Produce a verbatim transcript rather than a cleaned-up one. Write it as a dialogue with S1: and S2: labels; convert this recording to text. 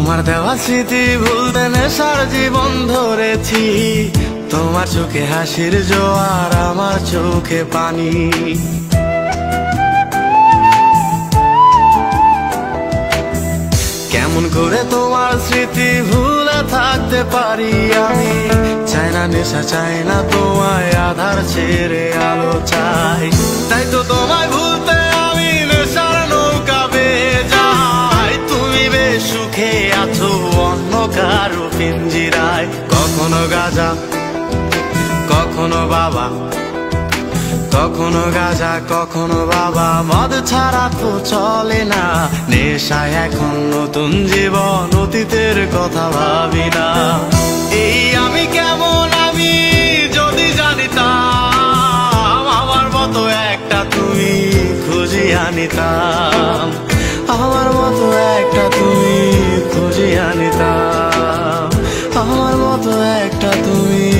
S1: তোমার দেওয়া স্মৃতি ভুলতে নেশার জীবন ধরেছি। তোমার চোখে হাসির জোয়ার, আমার চোখে পানি। কেমন করে তোমার স্মৃতি ভুলে থাকতে পারি আমি? চাই না নেশা, চাই না তোমায়, আধার ছেড়ে আলো চাই। তাই তো তোমায় ভুলতে আমি নেশার নৌকা বেয়ে যাই। তুমি বেশ সুখে আছো অন্য কারো পিঞ্জিরায়। কখনো গাঁজা, কখনো বাবা, কখনো গাঁজা, কখনো বাবা। মদ ছাড়া তো চলে না, নেশায় এখন নতুন জীবন, অতীতের কথা ভাবি না। এই আমি কেমন আমি যদি জানিতাম, আমার মতো একটা তুমি খুঁজিয়ে আনিতাম। আমার মতো একটা তুমি খুঁজিয়ে আনিতাম। আমার মতো একটা তুমি